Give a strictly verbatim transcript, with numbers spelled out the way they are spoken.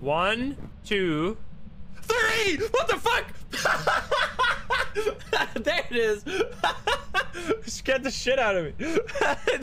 One, two, three! What the fuck? There it is. Scared the shit out of me.